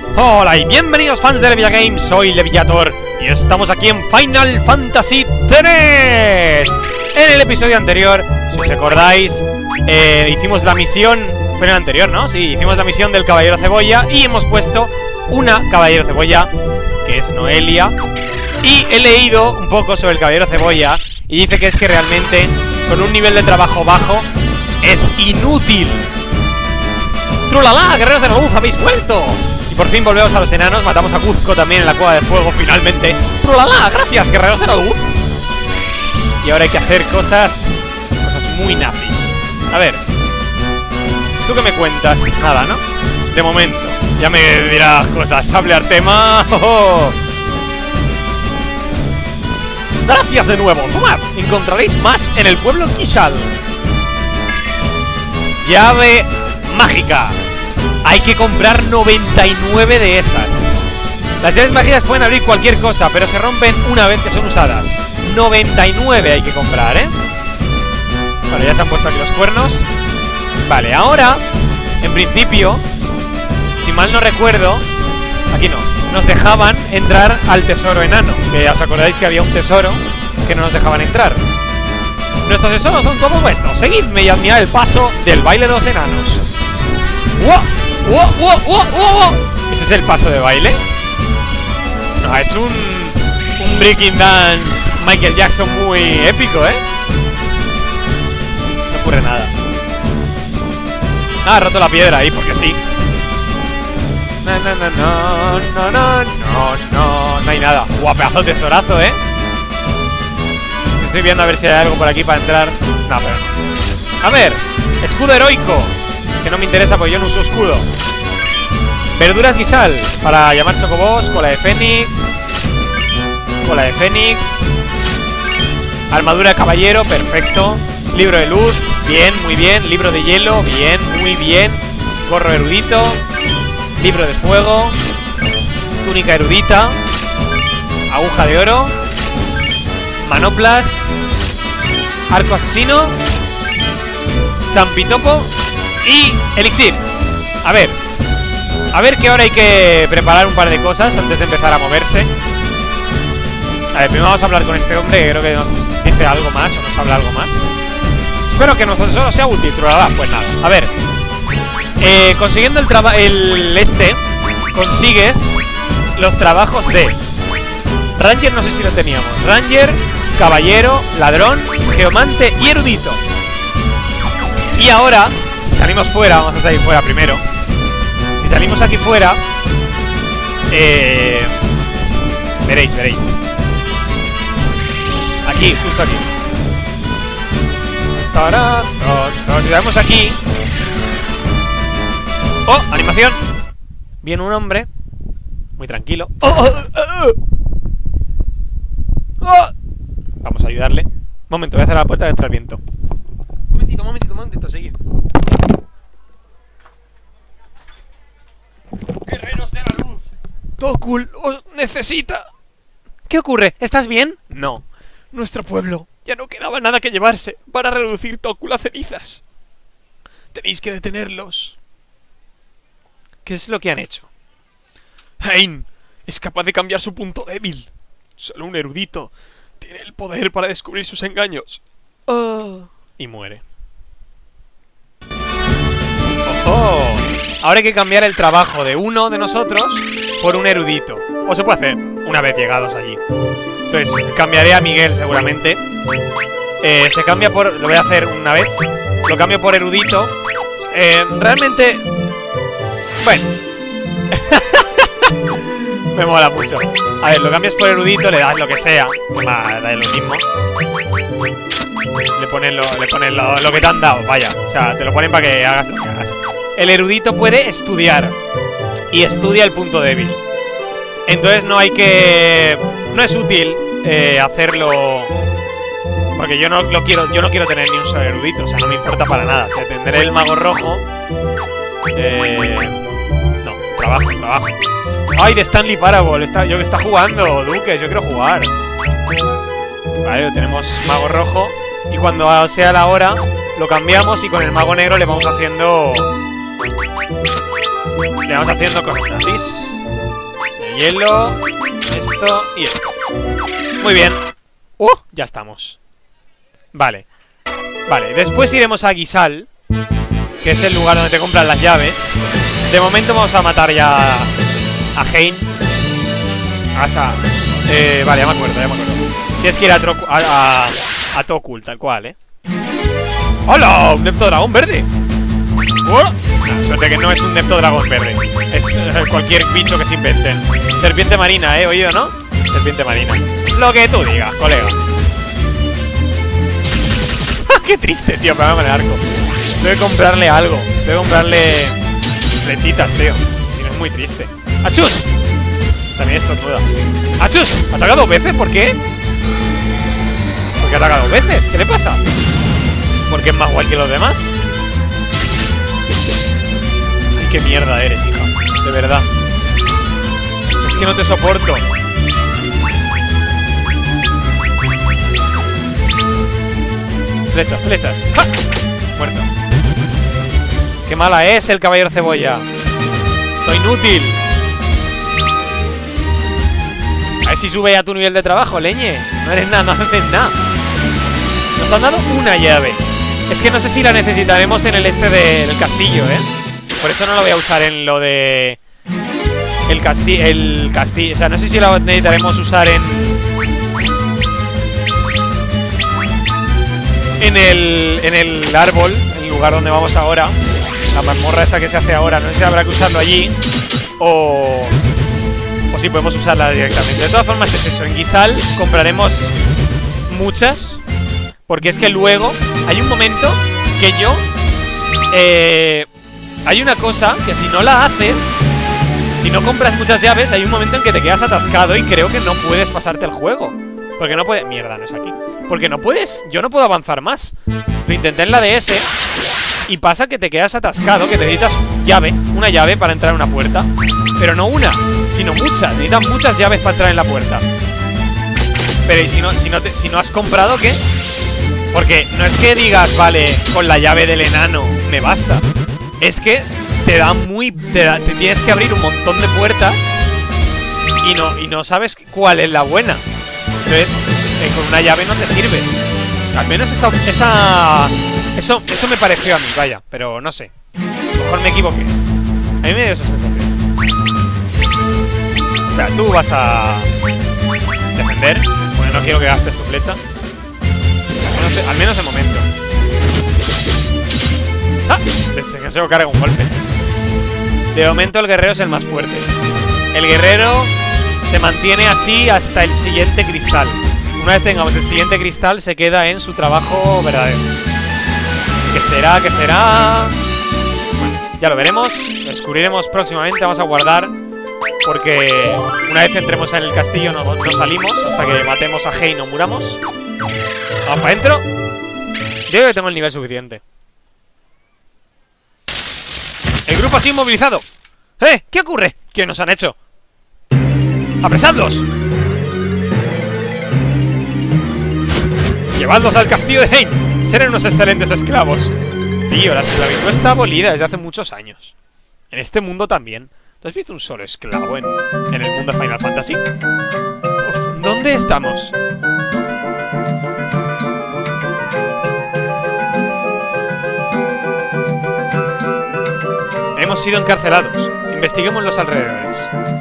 Hola y bienvenidos fans de Levilla Games, soy Levillator y estamos aquí en Final Fantasy 3. En el episodio anterior, si os acordáis, hicimos la misión, fue en el anterior, ¿no? Sí, hicimos la misión del Caballero Cebolla y hemos puesto una Caballero Cebolla, que es Noelia. Y he leído un poco sobre el Caballero Cebolla y dice que es que realmente, con un nivel de trabajo bajo, es inútil. ¡Trulala! ¡Guerreros de la luz! ¡Habéis vuelto! Y por fin volvemos a los enanos. Matamos a Cuzco también en la cueva de fuego, finalmente. ¡Trulala! ¡Gracias, guerreros de la luz! Y ahora hay que hacer cosas muy nazis. A ver, ¿tú qué me cuentas? Nada, ¿no? De momento. Ya me dirás cosas. ¡Sable Artema! ¡Oh! ¡Gracias de nuevo! ¡Tomad! Encontraréis más en el pueblo Kishal. Llave mágica. Hay que comprar 99 de esas. Las llaves mágicas pueden abrir cualquier cosa, pero se rompen una vez que son usadas. 99 hay que comprar, ¿eh? Vale, ya se han puesto aquí los cuernos. Vale, ahora, en principio, si mal no recuerdo, aquí no, nos dejaban entrar al tesoro enano. Que os acordáis que había un tesoro que no nos dejaban entrar. Nuestros tesoros son todos vuestros. Seguidme y admirad el paso del baile de los enanos. ¡Wow! ¡Wow! ¡Wow! ¡Wow! ¡Wow! ¿Ese es el paso de baile? No, ha hecho un breaking dance Michael Jackson muy épico, ¿eh? No ocurre nada. Ah, ha roto la piedra ahí, porque sí. No hay nada. ¡Guau! Pedazo de tesorazo, ¿eh? Estoy viendo a ver si hay algo por aquí para entrar. No, pero no. A ver, escudo heroico, que no me interesa porque yo no uso escudo. Verduras y sal para llamar chocobos. Cola de fénix. Cola de fénix. Armadura de caballero, perfecto. Libro de luz, bien, muy bien. Libro de hielo, bien, muy bien. Gorro erudito. Libro de fuego. Túnica erudita. Aguja de oro. Manoplas. Arco asesino. Champitopo. Y elixir. A ver que ahora hay que preparar un par de cosas antes de empezar a moverse. A ver, primero vamos a hablar con este hombre, que creo que nos dice algo más, o nos habla algo más. Espero que nuestro tesoro sea útil, pero pues nada. A ver, consiguiendo consigues los trabajos de Ranger, no sé si lo teníamos. Ranger, caballero, ladrón, geomante y erudito. Y ahora, si salimos fuera, vamos a salir fuera primero. Si salimos aquí fuera, veréis. Aquí, justo aquí. Si salimos aquí. ¡Oh! Animación. Viene un hombre muy tranquilo. Vamos a ayudarle. Momento, voy a cerrar la puerta que entra el viento. Momentito, seguid. ¡Guerreros de la luz! ¡Tokul os necesita! ¿Qué ocurre? ¿Estás bien? No. Nuestro pueblo ya no quedaba nada que llevarse para reducir Tokul a cenizas. Tenéis que detenerlos. ¿Qué es lo que han hecho? Hein es capaz de cambiar su punto débil. Solo un erudito tiene el poder para descubrir sus engaños. Y muere. ¡Ojo! Ahora hay que cambiar el trabajo de uno de nosotros por un erudito. O se puede hacer una vez llegados allí. Entonces, cambiaré a Miguel seguramente. Se cambia por... Lo voy a hacer una vez. Lo cambio por erudito. Realmente... Bueno. Me mola mucho. A ver, lo cambias por erudito, le das lo que sea. Da lo mismo. Le pones lo que te han dado, vaya. O sea, te lo ponen para que hagas lo que hagas. El erudito puede estudiar. Y estudia el punto débil. Entonces no hay que... No es útil hacerlo... Porque yo no quiero tener ni un solo erudito. O sea, no me importa para nada. O sea, tendré el mago rojo. No, trabajo. ¡Ay, de Stanley Parable! Está jugando, Duques, yo quiero jugar. Vale, tenemos mago rojo. Y cuando sea la hora, lo cambiamos y con el mago negro le vamos haciendo cosas así. Vale, hielo, esto y esto. Muy bien. Ya estamos. Vale. Vale, después iremos a Gysahl, que es el lugar donde te compran las llaves. De momento vamos a matar ya a Hein. Vale, ya me acuerdo. Tienes que ir a Tokul, tal cual, ¡Hola! ¡Un Neptodragón verde! Suerte que no es un Neptodragón verde. Es cualquier bicho que se inventen. Serpiente marina, oído, ¿no? Serpiente marina. Lo que tú digas, colega. ¡Qué triste, tío! Pegame con el arco. Tengo que comprarle algo. Tengo que comprarle flechitas, tío. Si no es muy triste. ¡Achus! También estornuda. ¡Achus! ¿Ataca 2 veces? ¿Por qué? ¿Por qué ataca 2 veces? ¿Qué le pasa? ¿Porque es más guay que los demás? Ay, qué mierda eres, hija. De verdad. Es que no te soporto. Flechas, flechas. ¡Ja! Muerto. Qué mala es el caballero cebolla. Soy inútil. A ver si sube a tu nivel de trabajo, leñe. No eres nada, no haces nada. Nos han dado una llave. Es que no sé si la necesitaremos en el del castillo, Por eso no lo voy a usar en lo de... El castillo. O sea, no sé si la necesitaremos usar en el árbol, el lugar donde vamos ahora. La mazmorra esa que se hace ahora. No sé si habrá que usarlo allí o si podemos usarla directamente. De todas formas es eso. En Gysahl compraremos muchas, porque es que luego hay un momento que yo hay una cosa que si no la haces, si no compras muchas llaves, hay un momento en que te quedas atascado y creo que no puedes pasarte el juego. Porque no puedes... Mierda, no es aquí. Porque no puedes... Yo no puedo avanzar más. Lo intenté en la DS y pasa que te quedas atascado, que necesitas una llave para entrar a una puerta. Pero no una, sino muchas. Necesitas muchas llaves para entrar en la puerta. Pero ¿y si no has comprado qué? Porque no es que digas, vale, con la llave del enano me basta. Es que te tienes que abrir un montón de puertas y no sabes cuál es la buena. Entonces, con una llave no te sirve. Al menos eso me pareció a mí, vaya. Pero no sé. A lo mejor me equivoqué. A mí me dio esa sensación. Espera, tú vas a defender, porque no quiero que gastes tu flecha. Al menos de momento. ¡Ah! Que se carga un golpe. De momento el guerrero es el más fuerte. El guerrero se mantiene así hasta el siguiente cristal. Una vez tengamos el siguiente cristal, se queda en su trabajo verdadero. ¿Qué será? ¿Qué será? Bueno, ya lo veremos. Lo descubriremos próximamente. Vamos a guardar, porque una vez entremos en el castillo no salimos hasta que matemos a Hein o muramos. Vamos para adentro. Yo creo que tengo el nivel suficiente. El grupo ha sido inmovilizado. ¿Qué ocurre? ¿Qué nos han hecho? ¡Apresadlos! ¡Llevadlos al castillo de Hein! Serán unos excelentes esclavos. Tío, la esclavitud está abolida desde hace muchos años. En este mundo también. ¿Tú has visto un solo esclavo en el mundo de Final Fantasy? Uf, ¿dónde estamos? Hemos sido encarcelados. Investiguemos los alrededores.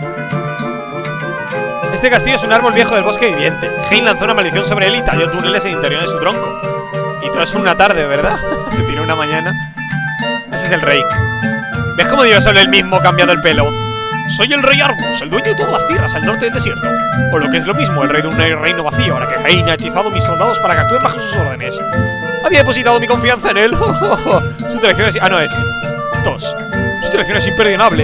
Este castillo es un árbol viejo del bosque viviente. Hein lanzó una maldición sobre él y talló túneles en el interior de su tronco. Y todo eso en una tarde, ¿verdad? Se tiró una mañana. Ese es el rey. ¿Ves cómo Dios es el mismo cambiando el pelo? Soy el rey Argus, el dueño de todas las tierras al norte del desierto. O lo que es lo mismo, el rey de un reino vacío, ahora que Hein ha hechizado a mis soldados para que actúen bajo sus órdenes. Había depositado mi confianza en él. Su traición es... Ah, no, es... Tos. Su traición es imperdonable.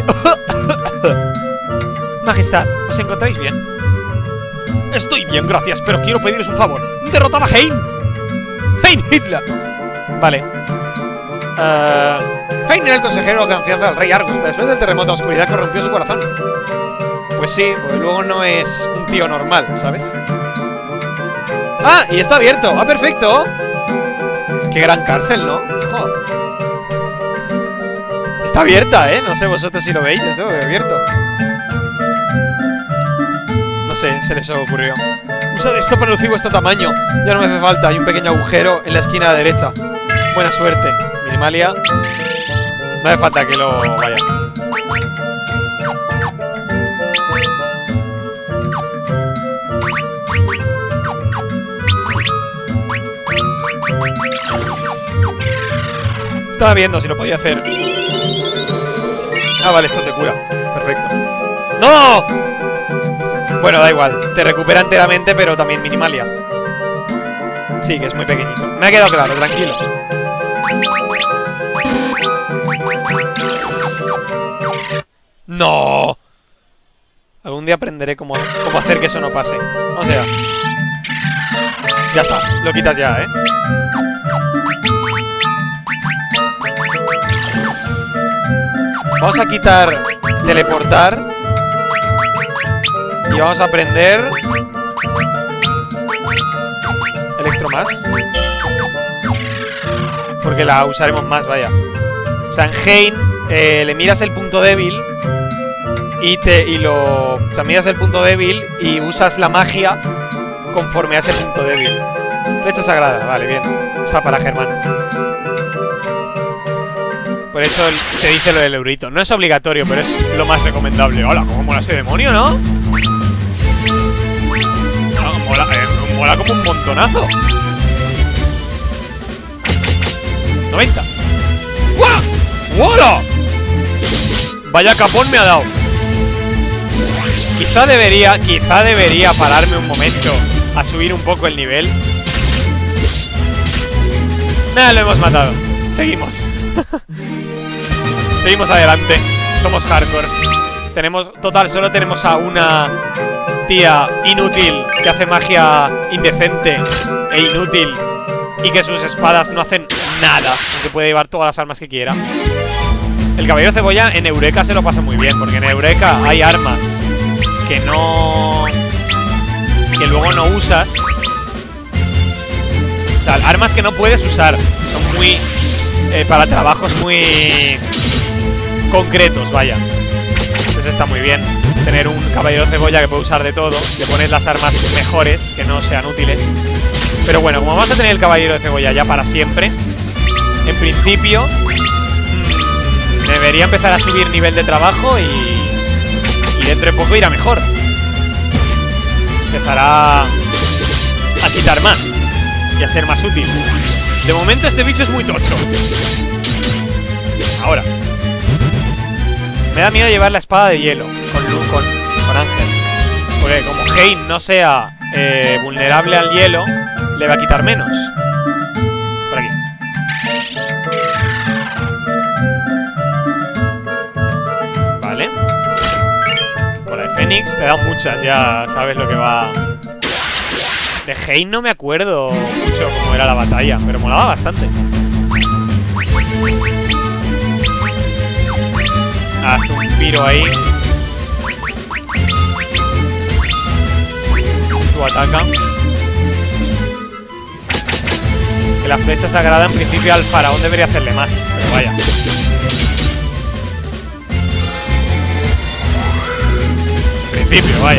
Majestad, ¿os encontráis bien? Estoy bien, gracias, pero quiero pediros un favor. ¡Derrotad a Hein! ¡Hein Hitler! Vale. Hein era el consejero de confianza del rey Argus, pero después del terremoto la oscuridad corrompió su corazón. Pues sí, porque luego no es un tío normal, ¿sabes? ¡Ah! Y está abierto. ¡Ah, perfecto! ¡Qué gran cárcel!, ¿no? Joder. Está abierta, ¿eh? No sé vosotros si lo veis, esto abierto. No sé, se les ocurrió. Usa esto para reducir vuestro tamaño. Ya no me hace falta. Hay un pequeño agujero en la esquina a la derecha. Buena suerte. Minimalia. No hace falta que lo vaya. Estaba viendo si lo podía hacer. Ah, vale, esto te cura. Perfecto. ¡No! Bueno, da igual. Te recupera enteramente, pero también minimalia. Sí, que es muy pequeñito. Me ha quedado claro, tranquilo. ¡No! Algún día aprenderé cómo hacer que eso no pase. O sea... Ya está, lo quitas ya, ¿eh? Vamos a quitar teleportar. Y vamos a aprender Electro más. Porque la usaremos más, vaya. O sea, en Hein le miras el punto débil o sea, miras el punto débil y usas la magia conforme a ese punto débil. Flecha sagrada, vale, bien. Esa para Germán. Por eso te dice lo del eurito. No es obligatorio, pero es lo más recomendable. Hola, cómo mola ese demonio, ¿no? No, mola como un montonazo. 90. ¡Guau! ¡Hola! Vaya capón me ha dado. Quizá debería pararme un momento a subir un poco el nivel. Nada, lo hemos matado. Seguimos. Seguimos adelante. Somos hardcore. Solo tenemos a una tía inútil que hace magia indecente e inútil y que sus espadas no hacen nada, aunque puede llevar todas las armas que quiera. El caballero cebolla en Eureka se lo pasa muy bien, porque en Eureka hay armas que luego no usas. O sea, armas que no puedes usar. Son muy... para trabajos muy concretos, vaya. Entonces está muy bien tener un caballero cebolla que puede usar de todo. Le pones las armas mejores, que no sean útiles. Pero bueno, como vamos a tener el caballero de cebolla ya para siempre, en principio debería empezar a subir nivel de trabajo y dentro de poco irá mejor. Empezará a quitar más y a ser más útil. De momento este bicho es muy tocho. Ahora me da miedo llevar la espada de hielo con Ángel, porque como Hein no sea vulnerable al hielo, le va a quitar menos. Por aquí. Vale. Con la de Fénix te da muchas, ya sabes lo que va. De Hein no me acuerdo mucho cómo era la batalla, pero molaba bastante. Haz un piro ahí. Tú ataca. Que la flecha sagrada en principio al faraón debería hacerle más, pero vaya. En principio, vaya.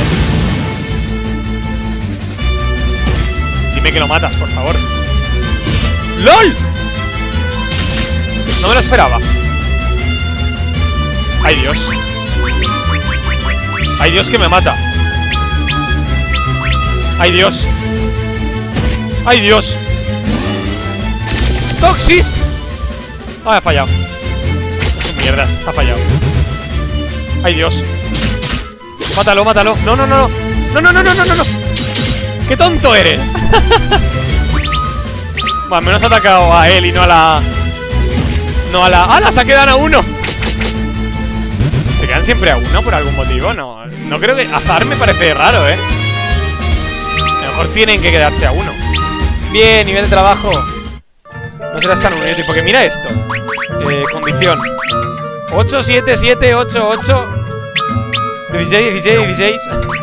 Dime que lo matas, por favor. ¡LOL! No me lo esperaba. ¡Ay, Dios! ¡Ay, Dios, que me mata! ¡Ay, Dios! ¡Ay, Dios! ¡Toxis! Ah, ha fallado. Mierdas, ha fallado. ¡Ay, Dios! ¡Mátalo, mátalo! ¡No, no, no! ¡No, no, no, no, no, no! ¡Qué tonto eres! Bueno, al menos ha atacado a él y no a la... No a la... ¡Hala! Se quedan a uno. ¿Se quedan siempre a uno por algún motivo? No creo que... Azar me parece raro, ¿eh? A lo mejor tienen que quedarse a uno. Bien, nivel de trabajo. No serás tan útil, porque mira esto. Condición 8, 7, 7, 8, 8 16, 16, 16.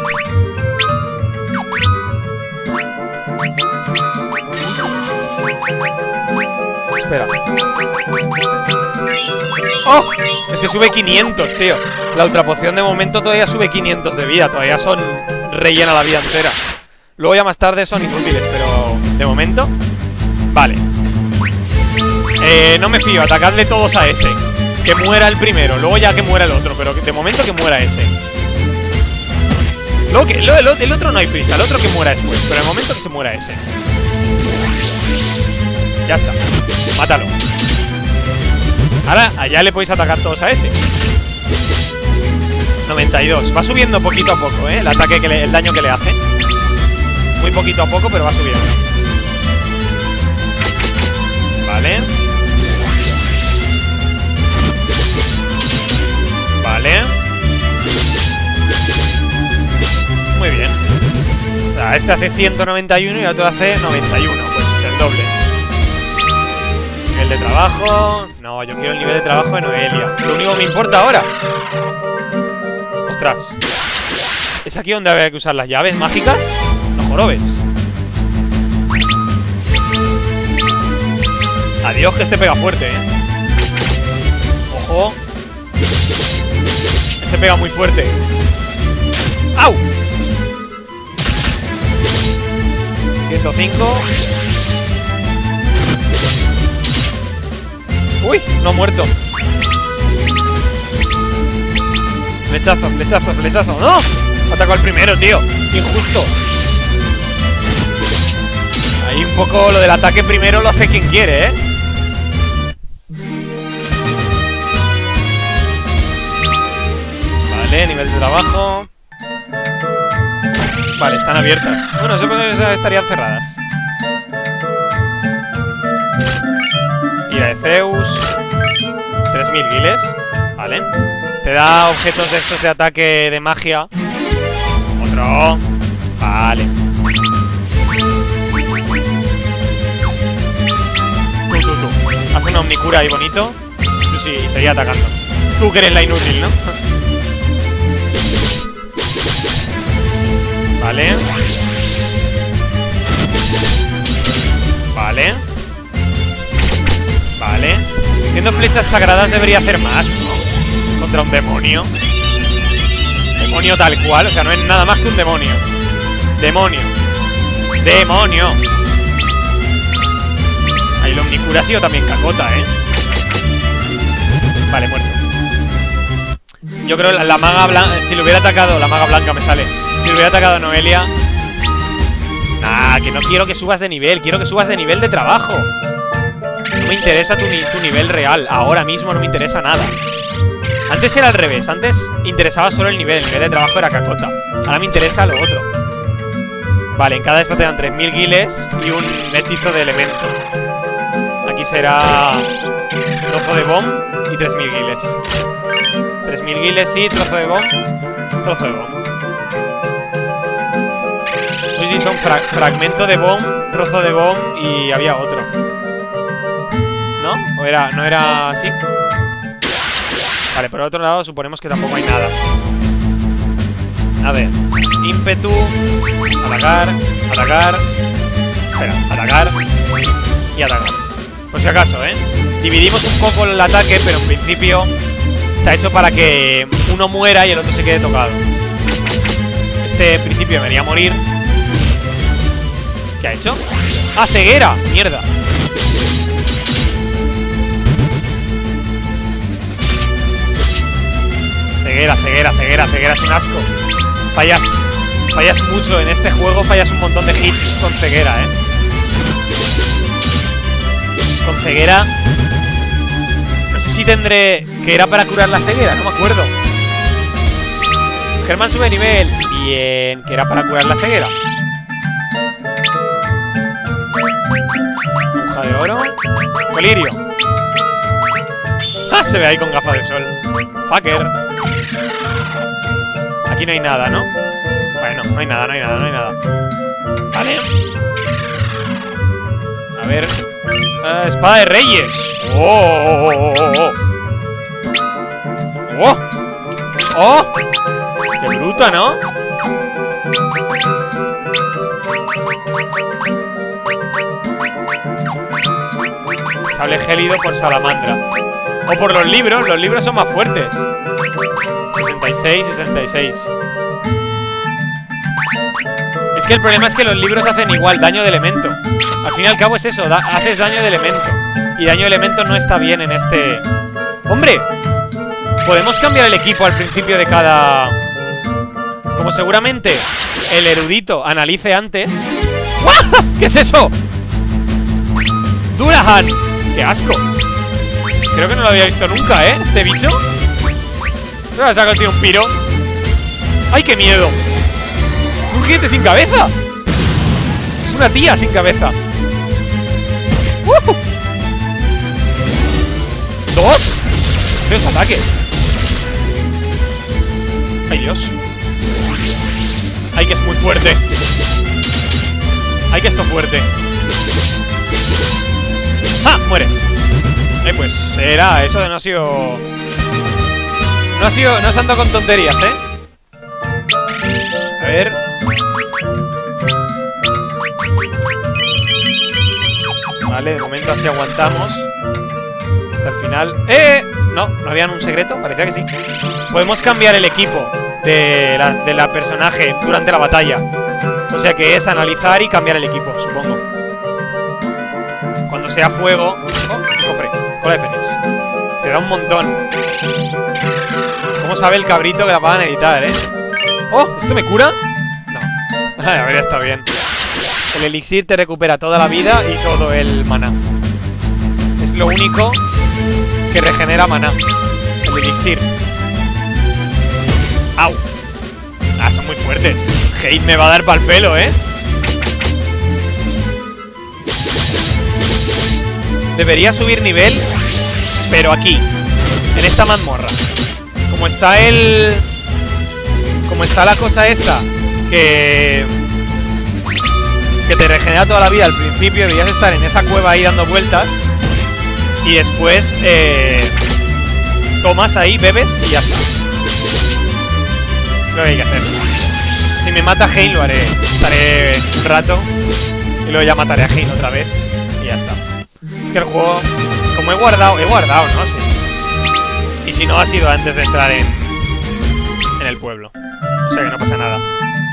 Espera. ¡Oh! Es que sube 500, tío. La ultrapoción de momento todavía sube 500 de vida. Todavía son rellena la vida entera. Luego ya más tarde son inútiles, pero de momento. Vale. No me fío, atacadle todos a ese. Que muera el primero, luego ya que muera el otro. Pero de momento que muera ese. Luego que el otro no hay prisa, el otro que muera después. Pero el momento que se muera ese. Ya está, mátalo. Ahora allá le podéis atacar todos a ese. 92, va subiendo poquito a poco, el ataque el daño que le hace. Muy poquito a poco, pero va subiendo. Vale. Vale. Muy bien. O sea, este hace 191 y el otro hace 91. Pues el doble. Nivel de trabajo. No, yo quiero el nivel de trabajo de Noelia. Lo único que me importa ahora. Ostras. ¿Es aquí donde había que usar las llaves mágicas? No jorobes. Adiós, que este pega fuerte, Ojo. Ese pega muy fuerte. ¡Au! 105. ¡Uy! No ha muerto. Flechazo, flechazo, flechazo. ¡No! Atacó al primero, tío. Injusto. Ahí un poco lo del ataque primero lo hace quien quiere, Vale, nivel de trabajo. Vale, están abiertas. Bueno, supongo que estarían cerradas. Ira de Zeus. 3000 guiles. Vale. Te da objetos de estos de ataque de magia. Otro. Vale. Tú. Haz una omnicura ahí bonito. Tú sí, seguí atacando. Tú que eres la inútil, ¿no? Vale. Vale. Vale. Siendo flechas sagradas debería hacer más, ¿no? Contra un demonio. Demonio tal cual, o sea, no es nada más que un demonio. Demonio. Demonio. Ahí la omnicura ha sido también cacota, Vale, muerto. Yo creo que la maga blanca, si le hubiera atacado, la maga blanca me sale. Si le hubiera atacado a Noelia. Nah, que no quiero que subas de nivel, quiero que subas de nivel de trabajo. No me interesa tu nivel real. Ahora mismo no me interesa nada. Antes era al revés, antes interesaba solo el nivel de trabajo era cacota. Ahora me interesa lo otro. Vale, en cada esta te dan 3000 guiles y un hechizo de elemento. Aquí será trozo de bomb y 3000 guiles. 3000 guiles y trozo de bomb. Trozo de bomb. Sí, son fragmento de bomb, trozo de bomb y había otro. ¿No? ¿O era, no era así? Vale, por el otro lado suponemos que tampoco hay nada. A ver, ímpetu. Atacar, atacar. Espera, atacar y atacar. Por si acaso, dividimos un poco el ataque, pero en principio está hecho para que uno muera y el otro se quede tocado. Este en principio debería morir. ¿Qué ha hecho? ¡Ah, ceguera! ¡Mierda! Ceguera, ceguera, ceguera, ceguera, es un asco. Fallas mucho en este juego, fallas un montón de hits con ceguera, Con ceguera. No sé si tendré... que era para curar la ceguera, no me acuerdo. Germán sube de nivel. Bien, que era para curar la ceguera. Hoja de oro. Colirio. ¡Ah! Se ve ahí con gafas de sol. Fucker. Aquí no hay nada, ¿no? Bueno, no hay nada, no hay nada, no hay nada. Vale. A ver. Espada de reyes. ¡Oh! ¡Oh! ¡Oh! ¡Qué bruta, ¿no? Sable gélido por salamandra. O por los libros son más fuertes. 66, 66. Es que el problema es que los libros hacen igual, daño de elemento. Al fin y al cabo es eso, haces daño de elemento. Y daño de elemento no está bien en este... ¡Hombre! Podemos cambiar el equipo al principio de cada... Como seguramente el erudito analice antes... ¡Guau! ¿Qué es eso? ¡Durahan! ¡Qué asco! Creo que no lo había visto nunca, ¿eh? Este bicho. ¿No le saca, tío, un piro? ¡Ay, qué miedo! ¡Un jinete sin cabeza! Es una tía sin cabeza. ¡Dos! ¡Tres ataques! ¡Ay, Dios! ¡Ay, que es muy fuerte! ¡Ay, que esto es fuerte! ¡Ah! ¡Muere! Pues era... Eso no ha sido... No se anda con tonterías, ¿eh? A ver... Vale, de momento así aguantamos hasta el final. No, no habían un secreto, parecía que sí. Podemos cambiar el equipo de la personaje durante la batalla. O sea que es analizar y cambiar el equipo, supongo. Cuando sea fuego... Oh, un cofre, cola de Fénix. Te da un montón. ¿Cómo sabe el cabrito que la van a editar, Oh, ¿esto me cura? No. A ver, está bien. El elixir te recupera toda la vida y todo el maná. Es lo único que regenera maná. El elixir. ¡Au! Ah, son muy fuertes. Hate me va a dar pa'l pelo, Debería subir nivel, pero aquí, en esta mazmorra. Como está el... Como está la cosa esta, que te regenera toda la vida al principio, deberías estar en esa cueva ahí dando vueltas. Y después tomas ahí, bebes y ya está. Lo que hay que hacer. Si me mata Hein lo haré. Estaré un rato y luego ya mataré a Hein otra vez y ya está. Es que el juego, como he guardado, ¿no? Sí. Y si no, ha sido antes de entrar en el pueblo. O sea que no pasa nada.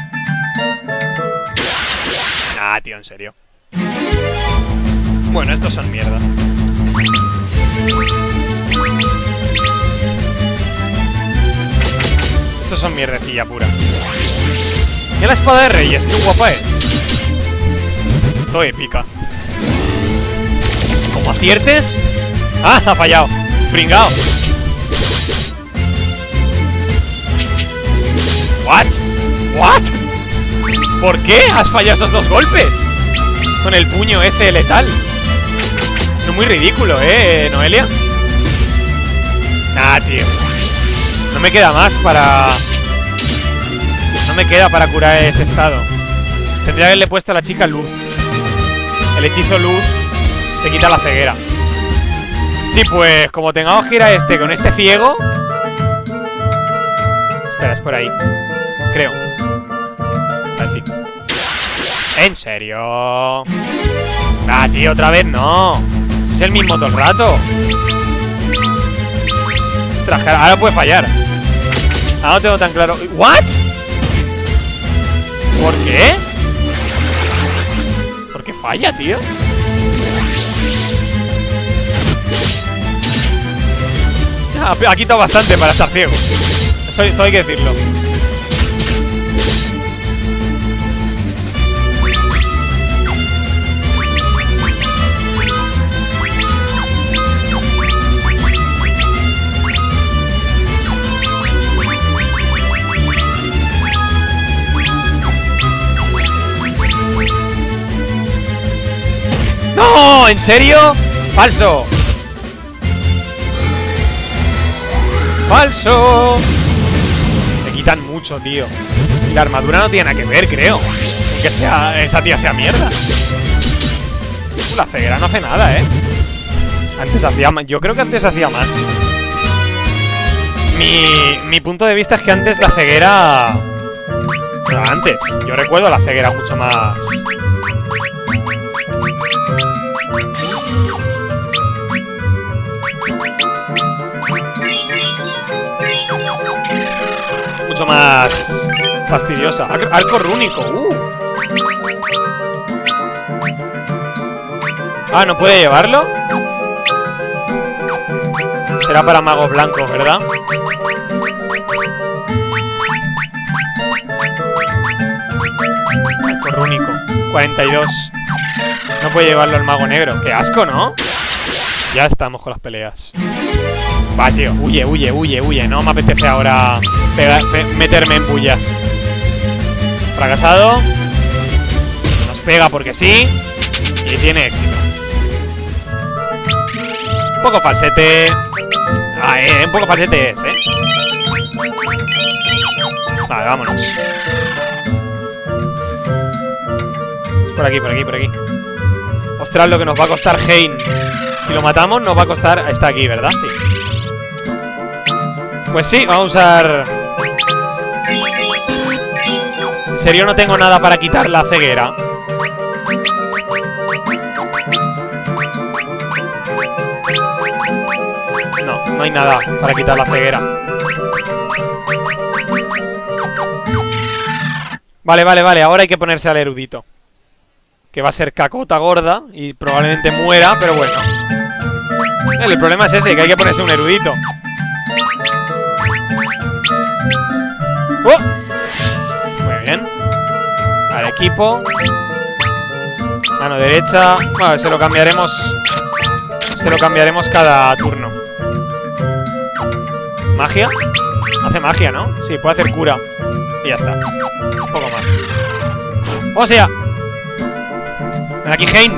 Ah, tío, en serio. Bueno, estos son mierda. Estos son mierdecilla pura. Mira la espada de reyes, qué guapa es. Todo épica. ¿Cómo aciertes? Ah, ha fallado. Pringao. What? What? ¿Por qué has fallado esos dos golpes? Con el puño ese letal. Es muy ridículo, Noelia. Nah, tío. No me queda más para... No me queda para curar ese estado. Tendría que haberle puesto a la chica luz. El hechizo luz te quita la ceguera. Sí, pues como tengamos que ir a este con este ciego... Espera, es por ahí. Creo. A ver si... ¿En serio? Ah, tío, otra vez no. Si es el mismo todo el rato. Ostras, ahora puede fallar. Ahora no tengo tan claro. ¿What? ¿Por qué? ¿Por qué falla, tío? Ha quitado bastante para estar ciego. Eso hay que decirlo. ¡No! ¿En serio? ¡Falso! ¡Falso! Me quitan mucho, tío. Y la armadura no tiene nada que ver, creo. Que esa tía sea mierda. La ceguera no hace nada, Antes hacía más. Yo creo que antes hacía más. Mi punto de vista es que antes la ceguera... Pero antes, yo recuerdo la ceguera mucho más... Mucho más fastidiosa. Arco rúnico. Ah, ¿no puede llevarlo? Será para magos blancos, ¿verdad? Arco rúnico 42. No puede llevarlo al mago negro. Qué asco, ¿no? Ya estamos con las peleas. Va, tío, huye, huye, huye, huye. No me apetece ahora meterme en bullas. Fracasado. Nos pega porque sí. Y tiene éxito. Un poco falsete. Ah, un poco falsete es, Vale, vámonos. Por aquí, por aquí, por aquí. Ostras, lo que nos va a costar Hein. Si lo matamos, nos va a costar... Está aquí, ¿verdad? Sí. Pues sí, vamos a usar... En serio, no tengo nada para quitar la ceguera. No, no hay nada para quitar la ceguera. Vale, vale, vale. Ahora hay que ponerse al erudito. Que va a ser cacota gorda y probablemente muera, pero bueno. El problema es ese, que hay que ponerse un erudito. Muy bien. Al equipo. Mano derecha. Bueno, se lo cambiaremos. Se lo cambiaremos cada turno. ¿Magia? Hace magia, ¿no? Sí, puede hacer cura. Y ya está. Un poco más. ¡Vamos allá! Ven aquí, Hein.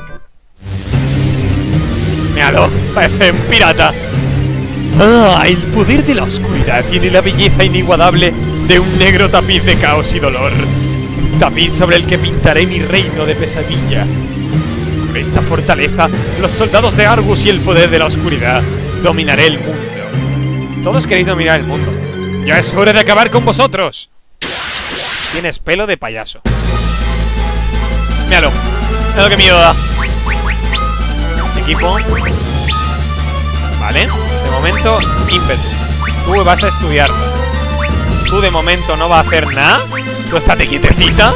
Míralo, parece un pirata. Ah, el poder de la oscuridad tiene la belleza inigualable de un negro tapiz de caos y dolor. Tapiz sobre el que pintaré mi reino de pesadilla. Con esta fortaleza, los soldados de Argus y el poder de la oscuridad, dominaré el mundo. Todos queréis dominar el mundo. Ya es hora de acabar con vosotros. Tienes pelo de payaso. Míralo. Mira lo que miedo da. Equipo. Vale. De momento, ímpetu. Tú vas a estudiar. Tú de momento no vas a hacer nada. Tú estate quietecita.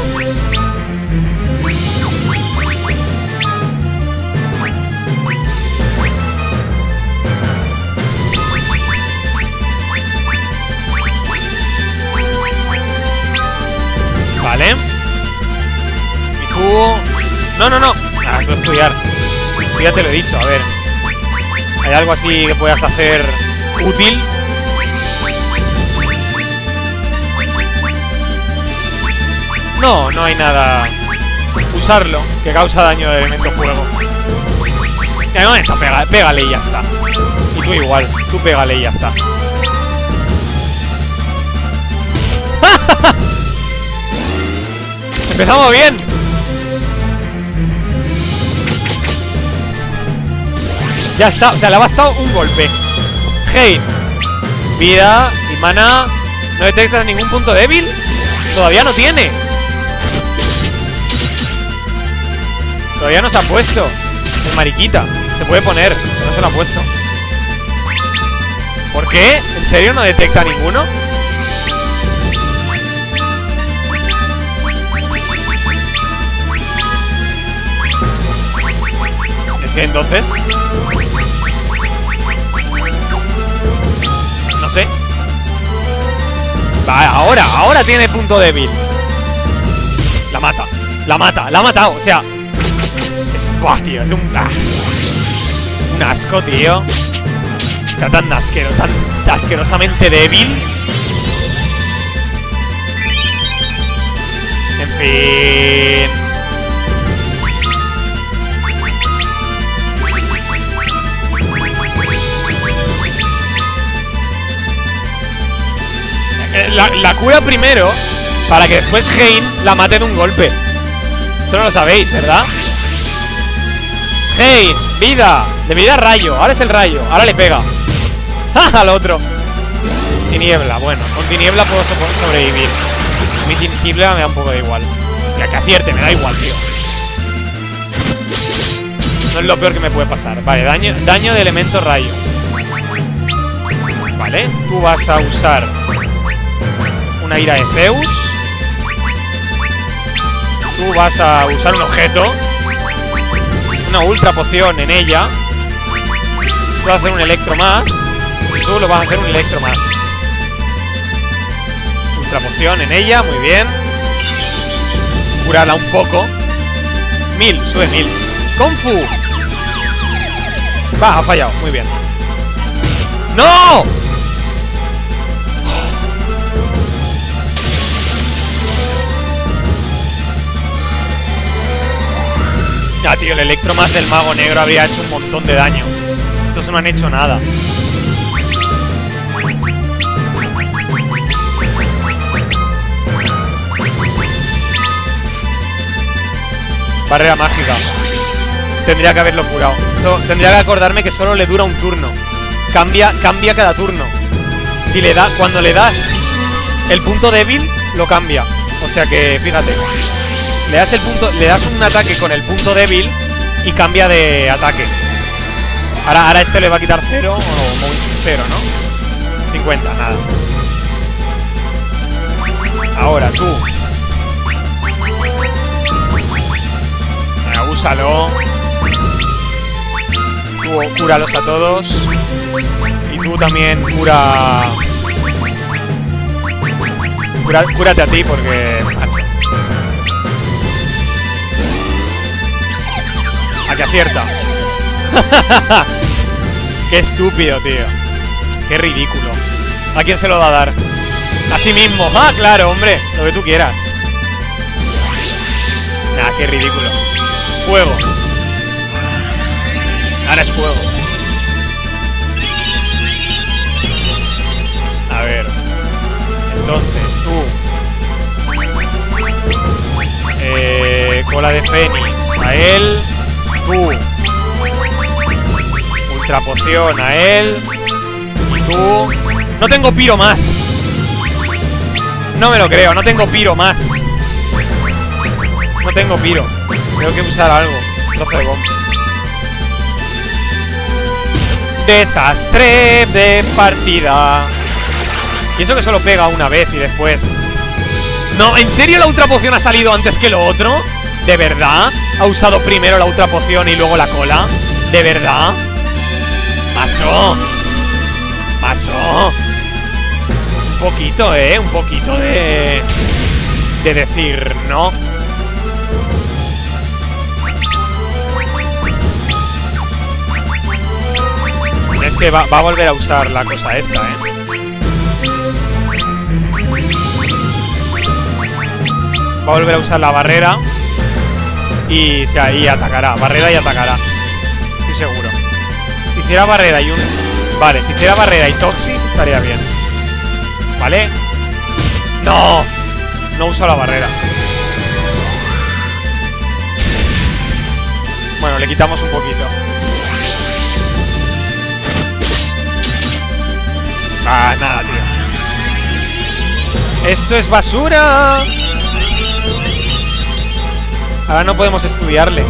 Vale. Y tú... No, no, no. Ah, tú estudiar. Ya te lo he dicho, a ver. ¿Hay algo así que puedas hacer útil? No, no hay nada. Usarlo, que causa daño de elemento fuego. No, esto, pégale y ya está. Y tú igual, tú pégale y ya está. Empezamos bien. Ya está, o sea, le ha bastado un golpe. Hey, vida y mana. ¿No detectas ningún punto débil? Todavía no tiene. Todavía no se ha puesto. Es mariquita. Se puede poner, pero no se lo ha puesto. ¿Por qué? ¿En serio no detecta ninguno? Es que entonces... No sé. Va, ahora tiene punto débil. La mata, la mata, la ha matado, o sea... Buah, tío, es un asco, tío. O sea, tan asquerosamente débil. En fin. La cura primero, para que después Hein la mate de un golpe. Eso no lo sabéis, ¿verdad? ¡Hey! ¡Vida! De vida rayo. Ahora es el rayo. Ahora le pega. ¡Ja! Al otro. Tiniebla. Bueno, con tiniebla puedo sobrevivir. Mi tiniebla me da un poco de igual. Que acierte, me da igual, tío. No es lo peor que me puede pasar. Vale, daño de elemento rayo. Vale, tú vas a usar una ira de Zeus. Tú vas a usar un objeto, una ultra poción en ella. Tú vas a hacer un electro más. Y tú lo vas a hacer un electro más. Ultra poción en ella, muy bien. Curarla un poco. 1000, sube 1000. Kung Fu. Va, ha fallado, muy bien. ¡No! Ya, tío, el electro más del mago negro habría hecho un montón de daño. Estos no han hecho nada. Barrera mágica. Tendría que haberlo curado. Tendría que acordarme que solo le dura un turno. Cambia cada turno. Si le da, cuando le das el punto débil, lo cambia. O sea que, fíjate. Le das un ataque con el punto débil y cambia de ataque. Ahora este le va a quitar 0 o 0, ¿no? 50, nada. Ahora tú. Úsalo. Tú cúralos a todos. Y tú también cúrate a ti porque... macho. A que acierta. Qué estúpido, tío. Qué ridículo. ¿A quién se lo va a dar? A sí mismo. Ah, claro, hombre. Lo que tú quieras. Nah, qué ridículo. Fuego. Ahora es fuego. A ver. Entonces, tú. Cola de Fénix. A él. Tú. Ultra poción a él. Y tú. No tengo piro más. No me lo creo, no tengo piro más. No tengo piro. Tengo que usar algo. 12 de bomba. Desastre de partida. Y eso que solo pega una vez y después... No, ¿en serio la ultra poción ha salido antes que lo otro? ¿De verdad? ¿Ha usado primero la ultra poción y luego la cola? ¿De verdad? ¡Macho! ¡Macho! Un poquito, un poquito de decir no. Es que va a volver a usar la cosa esta, Va a volver a usar la barrera. Y atacará. Barrera y atacará. Estoy seguro. Si hiciera barrera y un... Vale, si hiciera barrera y Toxis estaría bien. ¿Vale? ¡No! No uso la barrera. Bueno, le quitamos un poquito. Ah, nada, tío. ¡Esto es basura! Ahora no podemos estudiarle.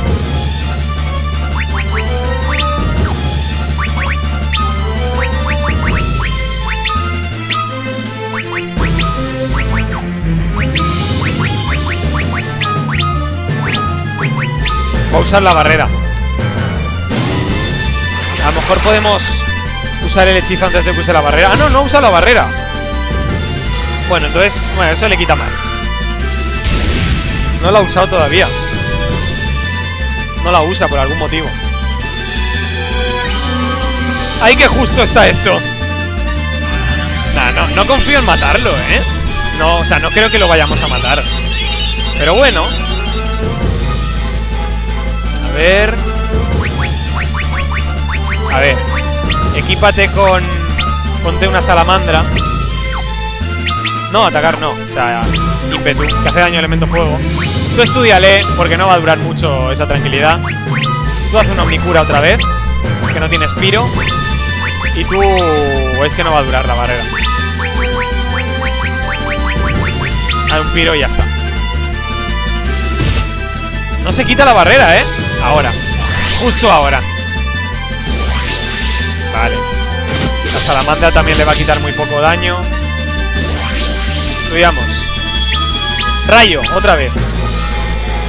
Voy a usar la barrera. A lo mejor podemos usar el hechizo antes de que use la barrera. Ah, no, no usa la barrera. Bueno, entonces, bueno, eso le quita más. No la ha usado todavía. No la usa por algún motivo. ¡Ay, qué justo está esto! Nah, no confío en matarlo, No, o sea, no creo que lo vayamos a matar. Pero bueno. A ver. A ver. Equípate con... Ponte una salamandra. No, atacar no. O sea, ímpetu, que hace daño elemento fuego. Tú estúdiale, porque no va a durar mucho esa tranquilidad. Tú haz una omnicura otra vez, que no tienes piro. Y tú... Es que no va a durar la barrera. Haz un piro y ya está. No se quita la barrera, Ahora. Justo ahora. Vale. La salamandra también le va a quitar muy poco daño. Estudiamos. Rayo, otra vez.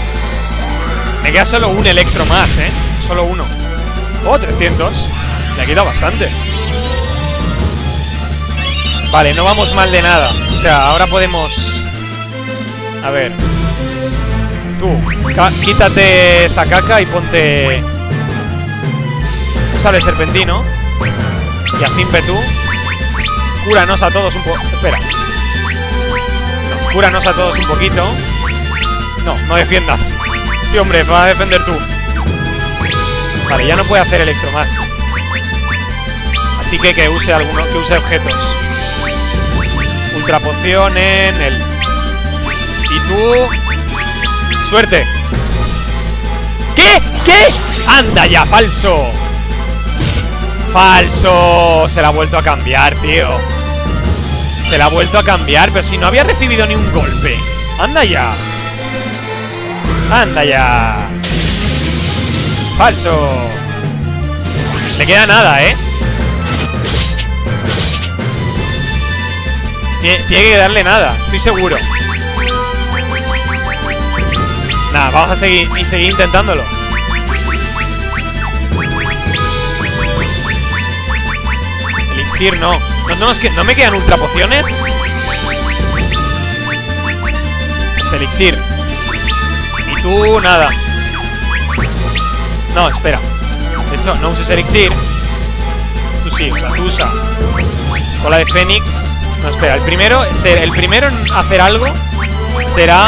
Me queda solo un electro más, solo uno. Oh, 300. Le ha quitado bastante. Vale, no vamos mal de nada. O sea, ahora podemos... A ver. Tú, quítate esa caca y ponte... Un sable serpentino. Y a Zimpe tú. Cúranos a todos un poco. Espera. No, cúranos a todos un poquito. No, no defiendas. Sí, hombre, vas a defender tú. Vale, ya no puede hacer electro más. Así que use alguno, que use objetos. Ultra poción en él. Y tú... ¡Suerte! ¿Qué? ¿Qué? ¡Anda ya, falso! ¡Falso! Se la ha vuelto a cambiar, tío. Se la ha vuelto a cambiar, pero si no había recibido ni un golpe. ¡Anda ya! ¡Anda ya! ¡Falso! Le queda nada, Tiene que darle nada, estoy seguro. Nada, vamos a seguir intentándolo. Elixir no. No me quedan ultra pociones. Pues elixir. Y tú nada. No, espera. De hecho, no uses elixir. Tú sí, o sea, tú usa cola de Fénix. No, espera, el primero en hacer algo será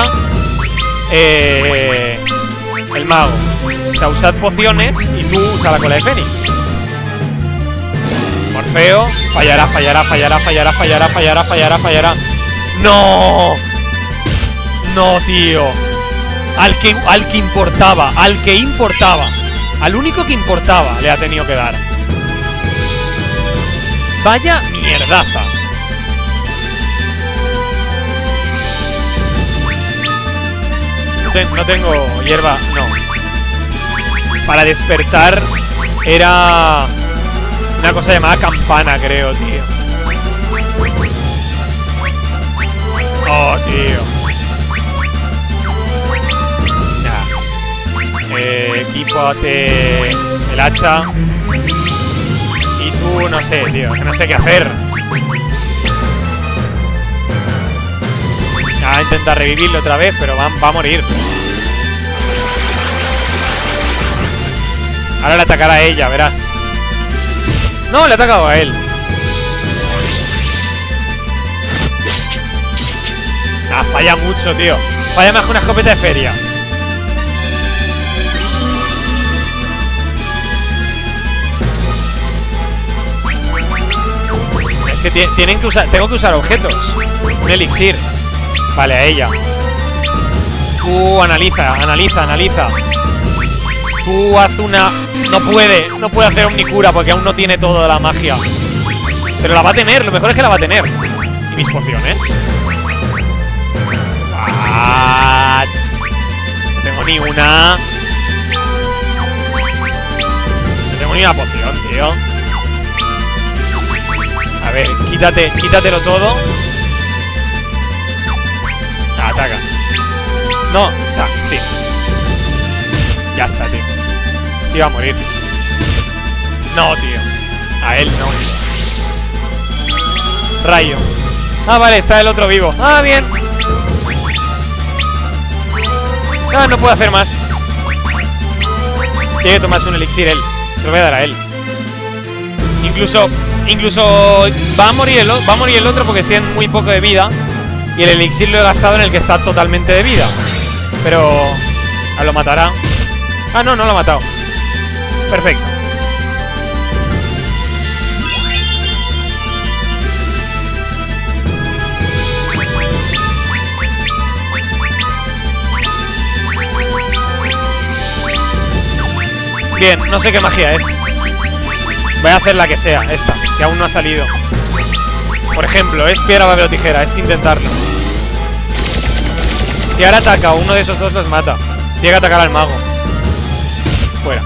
el mago. O sea, usad pociones y tú usa la cola de Fénix. Morfeo, fallará. ¡No! No, tío. Al que importaba, al único que importaba le ha tenido que dar. Vaya mierdaza. No tengo hierba, no. Para despertar era una cosa llamada campana, creo, tío. Oh, tío. Equípate el hacha. Y tú, no sé, tío, que no sé qué hacer. A intentar revivirlo otra vez, pero va a morir. Ahora le atacará a ella, verás. No, le ha atacado a él. Ah, falla mucho, tío. Falla más que una escopeta de feria. Es que tienen que usar... Tengo que usar objetos. Un elixir. Vale, a ella. Tú analiza. Tú haz una... No puede hacer omnicura porque aún no tiene toda la magia. Pero la va a tener, lo mejor es que la va a tener. ¿Y mis pociones? What? No tengo ni una. No tengo ni una poción, tío. A ver, quítatelo todo. Ataca. No, o sea, sí. Ya está, tío. Sí va a morir. No, tío. A él no. Rayo. Ah, vale, está el otro vivo. Ah, bien. Ah, no puedo hacer más. Tiene que tomarse un elixir él. Se lo voy a dar a él. Incluso va a morir el otro porque tiene muy poco de vida. Y el elixir lo he gastado en el que está totalmente de vida. Pero... lo matará. Ah, no lo ha matado. Perfecto. Bien, no sé qué magia es. Voy a hacer la que sea, esta, que aún no ha salido. Por ejemplo, es piedra, papel o tijera, es intentarlo. Si ahora ataca a uno de esos dos, los mata. Tiene que atacar al mago. Fuera.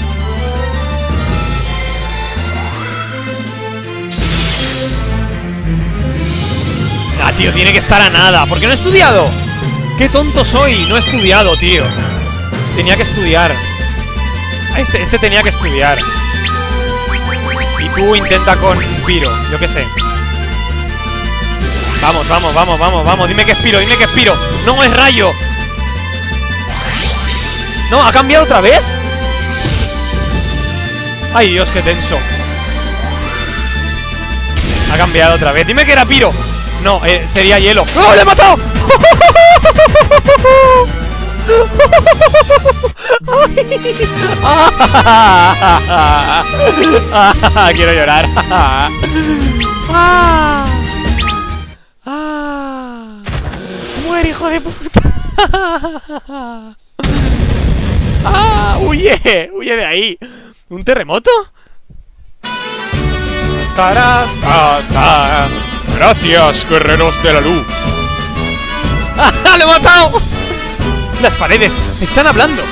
Ah, tío, tiene que estar a nada. ¿Por qué no he estudiado? ¡Qué tonto soy! No he estudiado, tío. Tenía que estudiar. Este tenía que estudiar. Y tú intenta con Piro, yo qué sé. Vamos, vamos, vamos, vamos, vamos. Dime que es Piro, dime que es Piro. No, es Rayo. No, ¿ha cambiado otra vez? Ay, Dios, qué tenso. Ha cambiado otra vez. Dime que era Piro. No, sería hielo. ¡Oh, le he matado! Quiero llorar. Muere, hijo de puta. Huye, huye de ahí. ¿Un terremoto? Gracias, guerreros de la luz. ¡Lo he matado! Las paredes están hablando.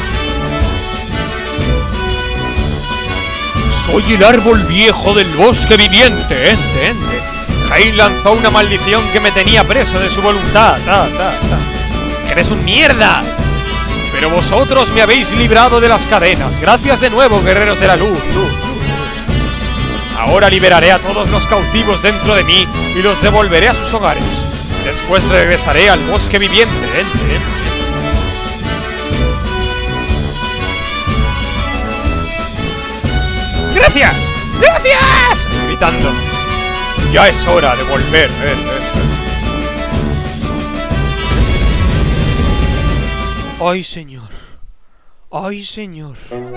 Soy el árbol viejo del bosque viviente. Ente. Jain lanzó una maldición que me tenía preso de su voluntad. ¡Eres un mierda! Pero vosotros me habéis librado de las cadenas. Gracias de nuevo, guerreros de la luz. Ahora liberaré a todos los cautivos dentro de mí y los devolveré a sus hogares. Después regresaré al bosque viviente. ¡Gracias! ¡Gracias! Gritando. Ya es hora de volver. ¡Ay, señor! ¡Ay, señor!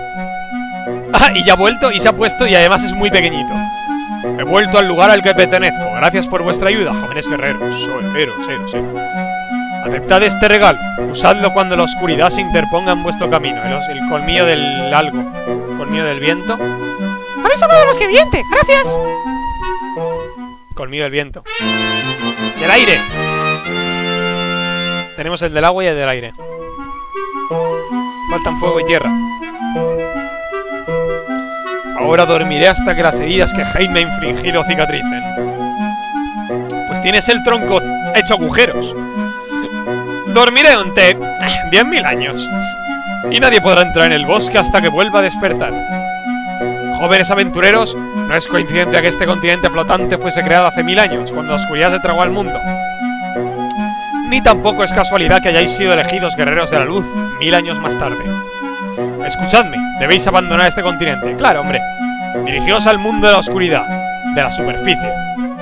Y ya ha vuelto y se ha puesto y además es muy pequeñito. He vuelto al lugar al que pertenezco. Gracias por vuestra ayuda, jóvenes guerreros. Soy. Aceptad este regalo. Usadlo cuando la oscuridad se interponga en vuestro camino. El colmillo del algo. Colmillo del viento. ¡Habéis salvado de los que viente! ¡Gracias! Colmillo del viento. ¡Del aire! Tenemos el del agua y el del aire. Faltan fuego y tierra. Ahora dormiré hasta que las heridas que Jain me ha infligido cicatricen. Pues tienes el tronco hecho agujeros. Dormiré durante 10.000 años. Y nadie podrá entrar en el bosque hasta que vuelva a despertar. Jóvenes aventureros, no es coincidencia que este continente flotante fuese creado hace 1000 años, cuando la oscuridad se tragó al mundo. Ni tampoco es casualidad que hayáis sido elegidos guerreros de la luz 1000 años más tarde. Escuchadme, debéis abandonar este continente. Claro, hombre. Dirigiros al mundo de la oscuridad, de la superficie.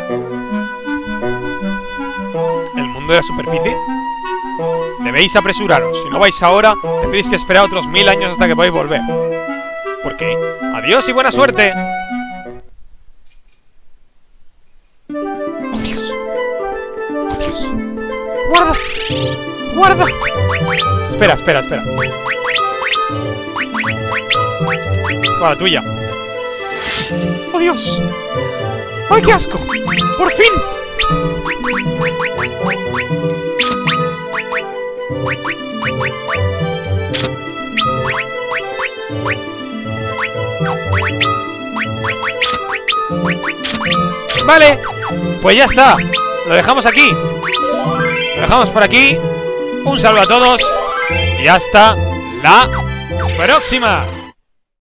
¿El mundo de la superficie? Debéis apresuraros. Si no vais ahora, tendréis que esperar otros 1000 años hasta que podáis volver. ¿Por qué? Adiós y buena suerte. ¡Oh, Dios! ¡Oh, Dios! ¡Guarda! ¡Guarda! Espera. Para tuya. ¡Oh, Dios! ¡Ay, qué asco! ¡Por fin! Vale, pues ya está. Lo dejamos aquí. Lo dejamos por aquí. Un saludo a todos y hasta la próxima.